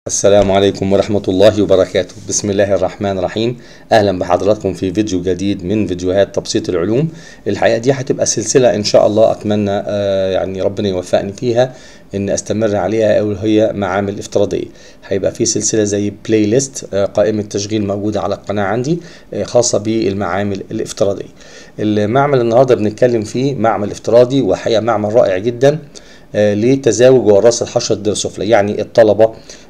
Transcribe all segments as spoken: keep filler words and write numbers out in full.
السلام عليكم ورحمة الله وبركاته. بسم الله الرحمن الرحيم. أهلا بحضراتكم في فيديو جديد من فيديوهات تبسيط العلوم. الحقيقة دي هتبقى سلسلة إن شاء الله، أتمنى آه يعني ربنا يوفقني فيها إن أستمر عليها، أو هي معامل افتراضية. هيبقى في سلسلة زي بلاي ليست، آه قائمة تشغيل موجودة على القناة عندي، آه خاصة بالمعامل الافتراضية. المعمل النهاردة بنتكلم فيه معمل افتراضي، وحقيقة معمل رائع جدا آه لتزاوج ووراثة الحشرة الدرسوفلة. يعني الطلبة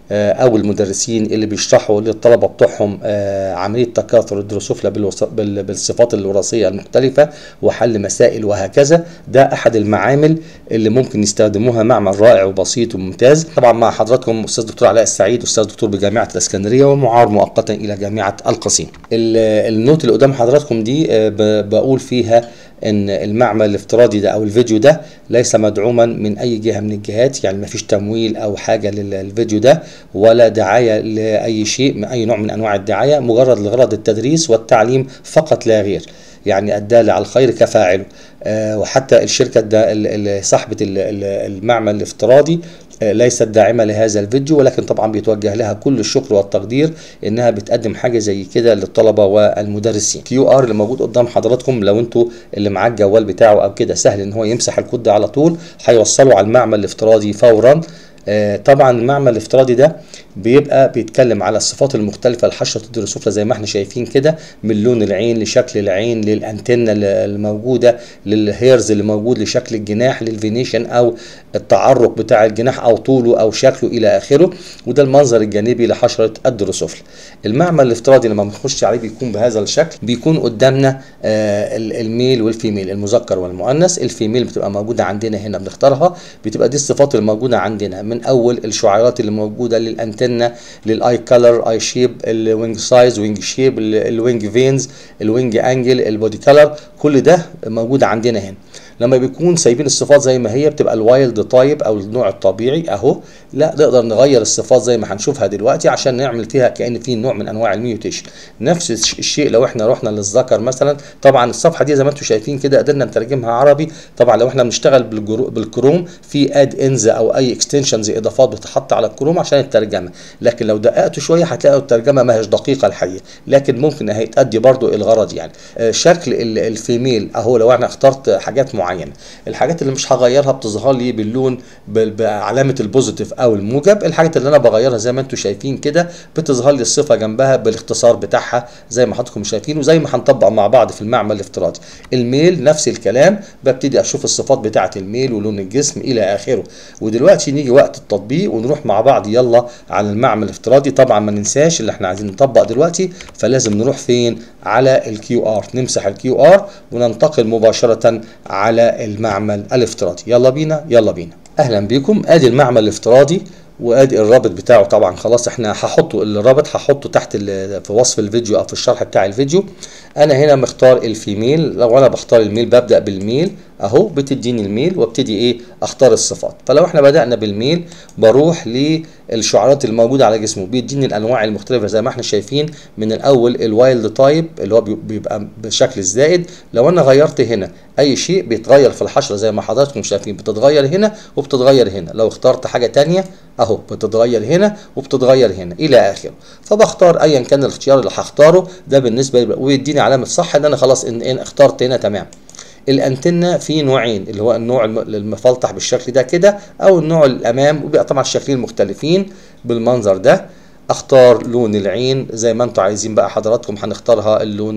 او المدرسين اللي بيشرحوا للطلبه بتوعهم عمليه تكاثر الدروسوفلا بالصفات الوراثيه المختلفه وحل مسائل وهكذا، ده احد المعامل اللي ممكن يستخدموها. معمل رائع وبسيط وممتاز. طبعا مع حضراتكم استاذ دكتور علاء السعيد، استاذ دكتور بجامعه الاسكندريه ومعار مؤقتا الى جامعه القصيم. النوت اللي قدام حضراتكم دي بقول فيها ان المعمل الافتراضي ده او الفيديو ده ليس مدعوما من اي جهه من الجهات، يعني ما فيش تمويل او حاجه للفيديو ده ولا دعايه لاي شيء من اي نوع من انواع الدعايه، مجرد لغرض التدريس والتعليم فقط لا غير. يعني الدال على الخير كفاعله. أه وحتى الشركه صاحبه المعمل الافتراضي ليست داعمه لهذا الفيديو، ولكن طبعا بيتوجه لها كل الشكر والتقدير انها بتقدم حاجه زي كده للطلبه والمدرسين. كيو ار اللي موجود قدام حضراتكم، لو انتوا اللي معاه الجوال بتاعه او كده سهل ان هو يمسح الكود ده على طول، هيوصله على المعمل الافتراضي فورا. آه طبعا المعمل الافتراضي ده بيبقى بيتكلم على الصفات المختلفه لحشره الدرسوفلا زي ما احنا شايفين كده، من لون العين لشكل العين للانتنه الموجوده للهيرز اللي موجود لشكل الجناح للفينيشن او التعرق بتاع الجناح او طوله او شكله الى اخره، وده المنظر الجانبي لحشره الدرسوفلا. المعمل الافتراضي لما بنخش عليه بيكون بهذا الشكل، بيكون قدامنا آه الميل والفيميل، المذكر والمؤنث. الفيميل بتبقى موجوده عندنا هنا بنختارها، بتبقى دي الصفات الموجوده عندنا، من اول الشعيرات اللي موجوده للانتنه للاي كلر، اي شيب، الوينج سايز، وينج شيب، الوينج فينز، الوينج انجل، البودي كلر، كل ده موجود عندنا هنا. لما بيكون سايبين الصفات زي ما هي بتبقى الوايلد تايب او النوع الطبيعي اهو، لا نقدر نغير الصفات زي ما هنشوفها دلوقتي عشان نعمل فيها كأن في نوع من انواع الميوتيشن. نفس الشيء لو احنا رحنا للذكر مثلا، طبعا الصفحه دي زي ما انتم شايفين كده قدرنا نترجمها عربي. طبعا لو احنا بنشتغل بالكروم في اد انز او اي اكستنشنز اضافات بتحط على الكروم عشان الترجمه، لكن لو دققتوا شويه هتلاقوا الترجمه ما هيش دقيقه الحقيقه، لكن ممكن هي تأدي برضو الغرض. يعني شكل الفيميل اهو، لو انا اخترت حاجات معينه، الحاجات اللي مش هغيرها بتظهر لي باللون بعلامه البوزيتيف او الموجب. الحاجات اللي انا بغيرها زي ما انتم شايفين كده بتظهر لي الصفه جنبها بالاختصار بتاعها زي ما حضراتكم شايفين، وزي ما هنطبق مع بعض في المعمل الافتراضي. الميل نفس الكلام، ببتدي اشوف الصفات بتاعه الميل ولون الجسم الى اخره. ودلوقتي نيجي وقت التطبيق ونروح مع بعض يلا على المعمل الافتراضي. طبعا ما ننساش اللي احنا عايزين نطبق دلوقتي، فلازم نروح فين؟ على الكيو ار، نمسح الكيو ار وننتقل مباشره على المعمل الافتراضي. يلا بينا يلا بينا. اهلا بيكم. ادي المعمل الافتراضي وادي الرابط بتاعه. طبعا خلاص احنا هحطه الرابط هحطه تحت في وصف الفيديو او في الشرح بتاع الفيديو. انا هنا مختار الفيميل. لو انا بختار الميل ببدا بالميل اهو، بتديني الميل وابتدي ايه اختار الصفات. فلو احنا بدانا بالميل بروح للشعارات الموجوده على جسمه، بيديني الانواع المختلفه زي ما احنا شايفين. من الاول الوايلد تايب اللي هو بيبقى بالشكل الزائد، لو انا غيرت هنا اي شيء بيتغير في الحشره زي ما حضراتكم شايفين، بتتغير هنا وبتتغير هنا. لو اخترت حاجه ثانيه اهو بتتغير هنا وبتتغير هنا الى اخره. فبختار ايا كان الاختيار اللي هختاره ده بالنسبه، ويديني علامه صح ان انا خلاص ان, إن اخترت هنا تمام. الانتنه في نوعين، اللي هو النوع المفلطح بالشكل ده كده او النوع الامام، وبيبقى طبعا الشكلين مختلفين بالمنظر ده. اختار لون العين زي ما انتم عايزين بقى حضراتكم، هنختارها اللون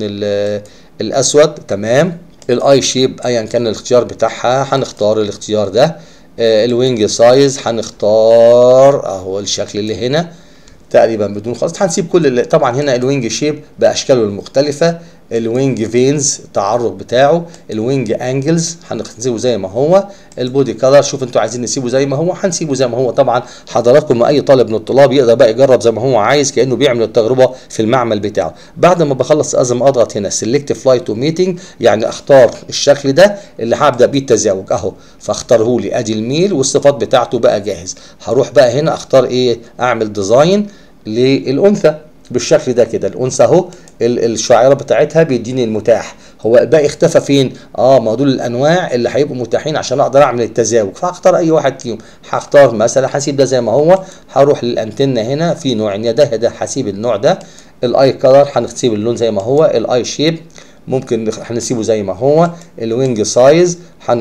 الاسود تمام. الاي شيب ايا كان الاختيار بتاعها هنختار الاختيار ده. الوينج سايز هنختار اهو الشكل اللي هنا تقريبا بدون خالص. هنسيب كل طبعا هنا الوينج شيب باشكاله المختلفه، الوينج فينز التعرق بتاعه، الوينج انجلز هنسيبه زي ما هو، البودي كلر شوف انتوا عايزين نسيبه زي ما هو هنسيبه زي ما هو. طبعا حضراتكم اي طالب من الطلاب يقدر بقى يجرب زي ما هو عايز كانه بيعمل التجربه في المعمل بتاعه. بعد ما بخلص لازم اضغط هنا سيلكت فلايت تو ميتنج، يعني اختار الشكل ده اللي هبدا بيه التزاوج اهو، فاختاره لي ادي الميل والصفات بتاعته بقى جاهز. هروح بقى هنا اختار ايه، اعمل ديزاين للانثى بالشكل ده كده. الانثى اهو الشعيره بتاعتها بيديني المتاح، هو الباقي اختفى فين؟ اه ما دول الانواع اللي هيبقوا متاحين عشان اقدر اعمل التزاوج، فهختار اي واحد فيهم. هختار مثلا هسيب ده زي ما هو، هروح للانتنه هنا في نوعين، يا ده يا ده، هسيب النوع ده. الاي كلر هنسيب اللون زي ما هو. الاي شيب ممكن هنسيبه زي ما هو. الوينج سايز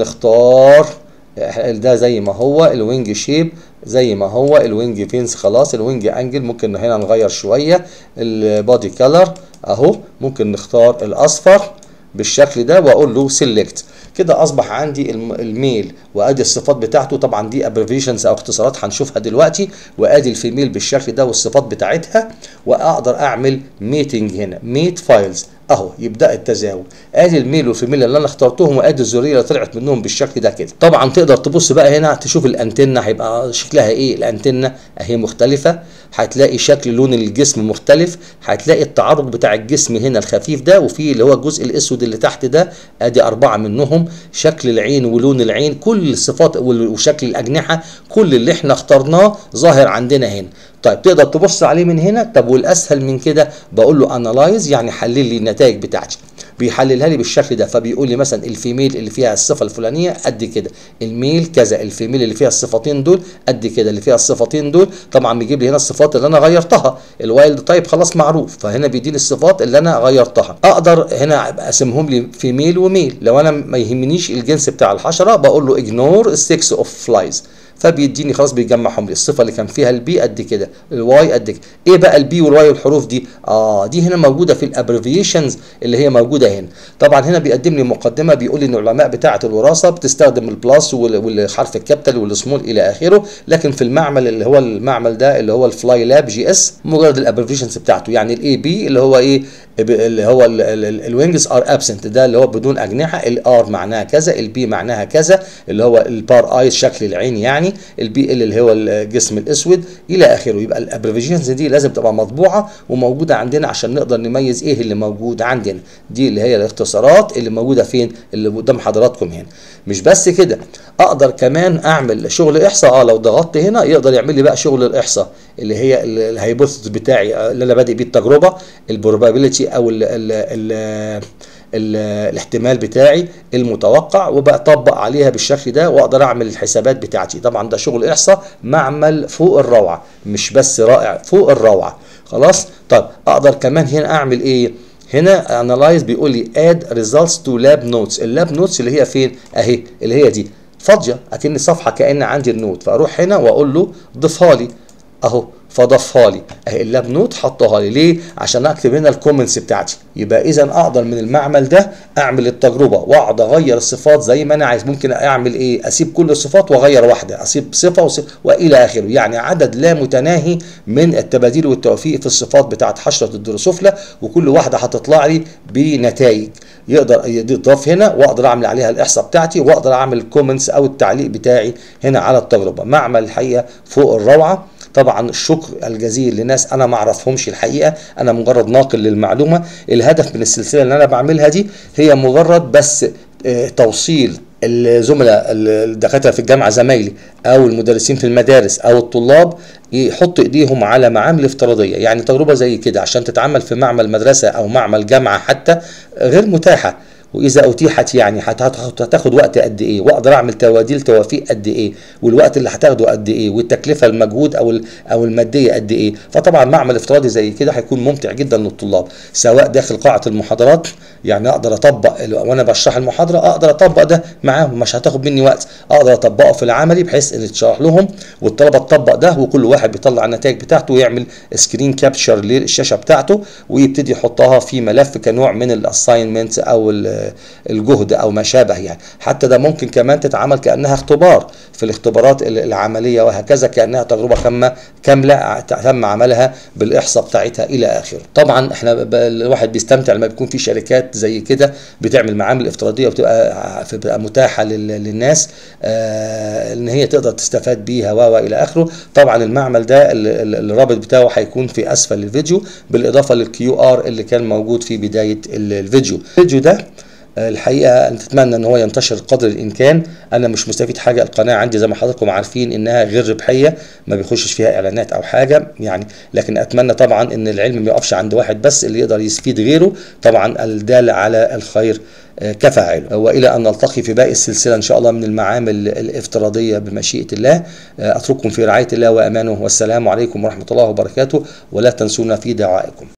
هنختار ده زي ما هو. الوينج شيب زي ما هو. الوينج فينس خلاص. الوينج انجل ممكن هنا نغير شويه. البادي كلر اهو ممكن نختار الاصفر بالشكل ده واقول له سيلكت. كده اصبح عندي الميل وادي الصفات بتاعته، طبعا دي ابريفيشنز او اختصارات هنشوفها دلوقتي، وادي الفيميل بالشكل ده والصفات بتاعتها، واقدر اعمل ميتنج هنا ميت فايلز اهو يبدا التزاوج. ادي الميل والفيميل اللي انا اخترتهم، وادي الذريه اللي طلعت منهم بالشكل ده كده. طبعا تقدر تبص بقى هنا تشوف الانتنه هيبقى شكلها ايه. الانتنه اهي مختلفه، هتلاقي شكل لون الجسم مختلف، هتلاقي التعرج بتاع الجسم هنا الخفيف ده، وفي اللي هو الجزء الاسود اللي تحت ده، ادي اربعه منهم. شكل العين ولون العين، كل الصفات وشكل الاجنحه، كل اللي احنا اخترناه ظاهر عندنا هنا. طيب تقدر تبص عليه من هنا. طب والاسهل من كده بقول له انالايز، يعني حلل لي النتائج بتاعتي، بيحللها لي بالشكل ده. فبيقول لي مثلا الفيميل اللي فيها الصفه الفلانيه قد كده، الميل كذا، الفيميل اللي فيها الصفتين دول قد كده، اللي فيها الصفتين دول. طبعا بيجيب لي هنا الصفات اللي انا غيرتها. الوايلد تايب خلاص معروف، فهنا بيديني الصفات اللي انا غيرتها. اقدر هنا اقسمهم لي فيميل وميل. لو انا ما يهمنيش الجنس بتاع الحشره بقول له اجنور السكس اوف فلايز، فبيديني خلاص بيجمعهم لي. الصفه اللي كان فيها البي قد كده، الواي قد كده. ايه بقى البي والواي والحروف دي؟ اه دي هنا موجوده في الابريفيشنز اللي هي موجوده هنا. طبعا هنا بيقدم لي مقدمه بيقول لي ان العلماء بتاعه الوراثه بتستخدم البلاس والحرف الكابيتال والسمول الى اخره، لكن في المعمل اللي هو المعمل ده اللي هو الفلاي لاب جي اس مجرد الابريفيشنز بتاعته. يعني الاي بي اللي هو ايه، اللي هو الوينجز ار ابسنت، ده اللي هو بدون اجنحه. الار معناها كذا، البي معناها كذا اللي هو البار ايز شكل العين يعني، البي ال اللي هو الجسم الاسود الى اخره. يبقى الابريفيشنز دي لازم تبقى مطبوعه وموجوده عندنا عشان نقدر نميز ايه اللي موجود عندنا. دي اللي هي الاختصارات اللي موجوده فين، اللي قدام حضراتكم هنا. مش بس كده، اقدر كمان اعمل شغل احصاء. اه لو ضغطت هنا يقدر يعمل لي بقى شغل الاحصاء اللي هي الهايبوثيسيس بتاعي اللي انا بادئ بيه التجربه، البروبابيلتي او ال ال ال ال الاحتمال بتاعي المتوقع، وبطبق عليها بالشكل ده واقدر اعمل الحسابات بتاعتي. طبعا ده شغل احصاء معمل فوق الروعه، مش بس رائع، فوق الروعه. خلاص. طب اقدر كمان هنا اعمل ايه؟ هنا انالايز بيقول لي اد ريزلتس تو لاب نوتس. اللاب نوتس اللي هي فين؟ اهي اللي هي دي فاضيه، اكن صفحه كان عندي النوت، فاروح هنا واقول له ضيفها لي اهو، فضفها لي اهي اللاب نوت حطها لي. ليه؟ عشان اكتب هنا الكومنتس بتاعتي. يبقى اذا اقدر من المعمل ده اعمل التجربه واقعد اغير الصفات زي ما انا عايز. ممكن اعمل ايه؟ اسيب كل الصفات واغير واحده، اسيب صفه وصفه والى اخره. يعني عدد لا متناهي من التباديل والتوفيق في الصفات بتاعت حشره الدروسوفلا، وكل واحده هتطلع لي بنتائج يقدر يضاف هنا، واقدر اعمل عليها الاحصاء بتاعتي، واقدر اعمل الكومنتس او التعليق بتاعي هنا على التجربه. معمل الحقيقه فوق الروعه. طبعا الشكر الجزيل لناس انا ما اعرفهمش الحقيقه، انا مجرد ناقل للمعلومه. الهدف من السلسله اللي انا بعملها دي هي مجرد بس توصيل الزملاء الدكاتره في الجامعه زمايلي او المدرسين في المدارس او الطلاب يحطوا ايديهم على معامل افتراضيه. يعني تجربه زي كده عشان تتعمل في معمل مدرسه او معمل جامعه حتى غير متاحه، واذا اتيحت يعني هتاخد وقت قد ايه، واقدر اعمل تواديل توافيق قد ايه، والوقت اللي هتاخده قد ايه، والتكلفه المجهود او او الماديه قد ايه. فطبعا معمل افتراضي زي كده هيكون ممتع جدا للطلاب، سواء داخل قاعه المحاضرات، يعني اقدر اطبق وانا بشرح المحاضره اقدر اطبق ده معاهم، مش هتاخد مني وقت. اقدر اطبقه في العملي بحيث ان تشرح لهم والطلبه تطبق ده، وكل واحد بيطلع النتائج بتاعته ويعمل سكرين كابتشر للشاشه بتاعته ويبتدي يحطها في ملف كنوع من الاساينمنت او الجهد او ما شابه. يعني حتى ده ممكن كمان تتعمل كانها اختبار في الاختبارات العمليه، وهكذا كانها تجربه كامله كامله تم عملها بالاحصاء بتاعتها الى اخره. طبعا احنا الواحد بيستمتع لما بيكون في شركات زي كده بتعمل معامل افتراضيه وبتبقى بتبقى متاحه للناس آه ان هي تقدر تستفاد بيها والى اخره. طبعا المعمل ده الرابط بتاعه هيكون في اسفل الفيديو، بالاضافه للكيو ار اللي كان موجود في بدايه الفيديو. الفيديو ده الحقيقه نتمنى ان هو ينتشر قدر الامكان. انا مش مستفيد حاجه، القناه عندي زي ما حضراتكم عارفين انها غير ربحيه، ما بيخشش فيها اعلانات او حاجه يعني، لكن اتمنى طبعا ان العلم ما يقفش عند واحد بس، اللي يقدر يفيد غيره طبعا الدال على الخير كفاعله. والى ان نلتقي في باقي السلسله ان شاء الله من المعامل الافتراضيه بمشيئه الله. اترككم في رعايه الله وامانه، والسلام عليكم ورحمه الله وبركاته، ولا تنسونا في دعائكم.